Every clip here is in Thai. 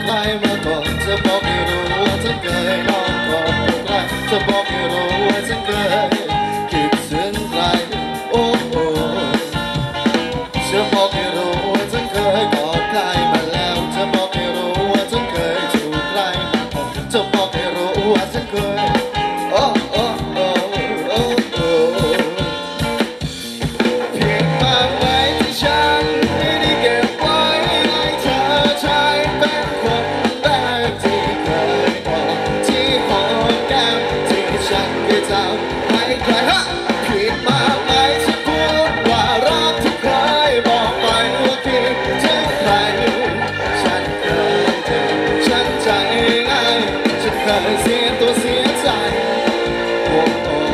ใครมาก่อนจะบอกให้รู้ว่าฉันเคยนอนกอดใครจะบอกให้รู้ว่าฉันเคยคิดถึงใครโอ้โอ้จะบอกให้รู้ว่าฉันเคยกอดใครมาแล้วจะบอกให้รู้ว่าฉันเคยจูบใครมาก่อนจะบอกให้รู้ว่าฉันเคยโอ้โอ้โอ้โอ้โอ้เพียงบางไว้ที่ฉันไม่ได้เก็บไว้ให้เธอใช้เป็นคนแรกที่เคยบอกที่หอมแก้มที่ฉันเคยทำให้ใครผิดมากไหมที่พูดว่ารักที่เคยบอกไปว่าคิดถึงใครฉันเคยเจ็บฉันใจง่ายฉันเคยเสียตัวเสียใจโอ้โอ้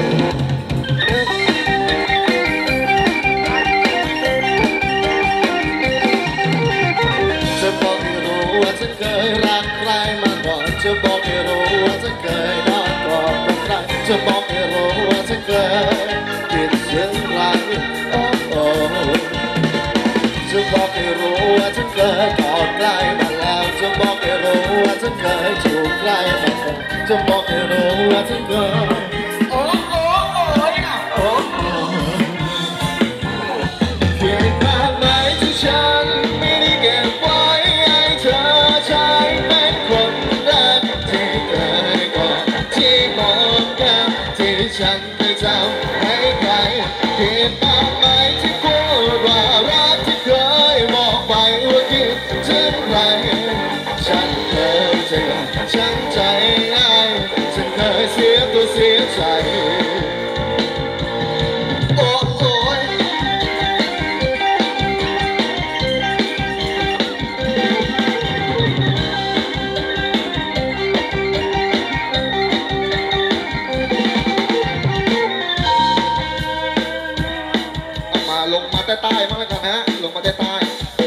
จะบอกให้รู้ว่าฉันเคยรักใครมาก่อนจะบอกให้รู้ว่าฉันเคยนอนกอดกับใครจะบอกให้รู้ว่าฉันเคยคิดถึงใครโอ้โอ้จะบอกให้รู้ว่าฉันเคยกอดใครมาแล้วจะบอกให้รู้ว่าฉันเคยจูบใครมาก่อนจะบอกให้รู้ว่าฉันเคยโอ้โอ้โอ้ยนะโอ้โอ้เพียงมากไหมที่ฉันไม่ได้เก็บไว้ให้เธอใช้เป็นคนแรกที่เคยกอดที่มองแก้มที่ฉันเคยทำให้ใครเพียงมากไหมที่พูดว่ารักที่เคยบอกไปว่าคิดถึงใครฉันเคยเจ็บฉันใจง่ายฉันเคยเสียตัวเสียใจโอ้โอ้ยมาลงมาใต้ๆมั้งแล้วกันนะลงมาใต้ๆ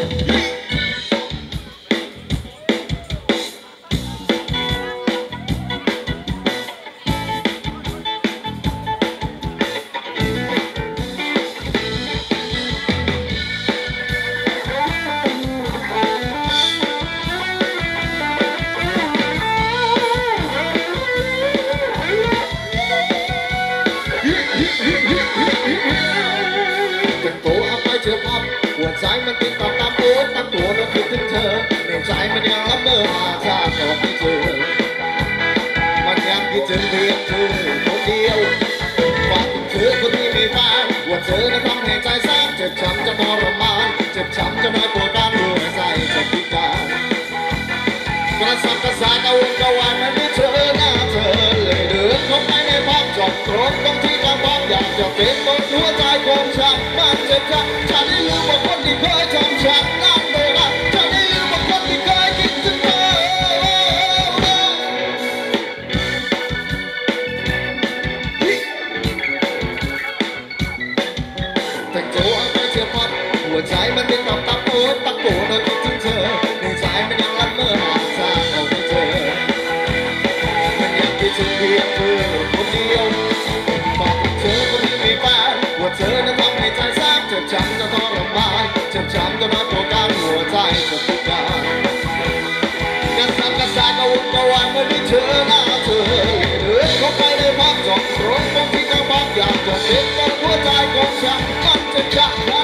เป็นตัวเอาไปเจอพับหัวใจมันติดตามตามโอ๊ยตั้งตัวเราคิดถึงเธอในใจมันยังละเมอหาทางออกไม่เจอมันยังคิดถึงเพียงเธอคนเดียวฝากถึงเธอคนที่มีแฟนว่าเธอนั้นทำให้ใจแสบเจ็บช้ำจะทรมานเจ็บช้ำจะน้อยกว่าการหัวใจจะพิการกระสับกระส่ายกระวนกระวายไม่มีเธอหน้าเธอเลยเดินเข้าไปในภาพจอดรถตรงที่กลางบ้านอยากจะเป็นบนหัวใจของฉันมันเจ็บช้ำฉันได้ลืมว่าคนที่เคยทำฉันนั่นเลยนะฉันได้ลืมว่าคนที่เคยคิดถึงเธอแต่งตัวไม่เทียบพัดหัวใจมันเป็นตับตับโอ๊ยตักโกนคิดถึงเธอในใจมันยังละเมอหาทางออกไม่เจอมันยังคิดถึงเพียงเธอคนเดียวบอกเธอคนที่มีแฟนว่าเธอนั้นทำให้ใจแสบเจ็บช้ำจะทรมานเจ็บช้ำจะน้อยกว่าการหัวใจจะพิการกระสับกระส่ายกระวนกระวายเมื่อมีเธอหน้าเธอเดินเข้าไปในภาพจอดรถตรงที่กลางบ้านอยากจะเป็นบนหัวใจของฉันมันจะช้ำ